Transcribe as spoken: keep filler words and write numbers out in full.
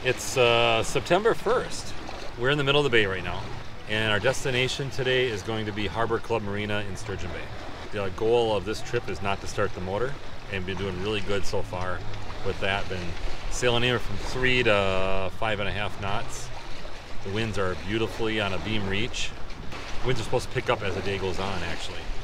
It's uh, September first. We're in the middle of the bay right now, and our destination today is going to be Harbor Club Marina in Sturgeon Bay. The goal of this trip is not to start the motor, and been doing really good so far with that. Been sailing anywhere from three to five and a half knots. The winds are beautifully on a beam reach. Winds are supposed to pick up as the day goes on, actually.